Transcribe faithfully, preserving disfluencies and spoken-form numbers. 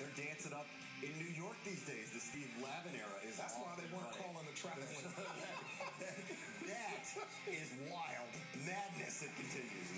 They're dancing up in New York these days. The Steve Lavin era is That's why they weren't running. calling the traffic light. That is wild madness that continues.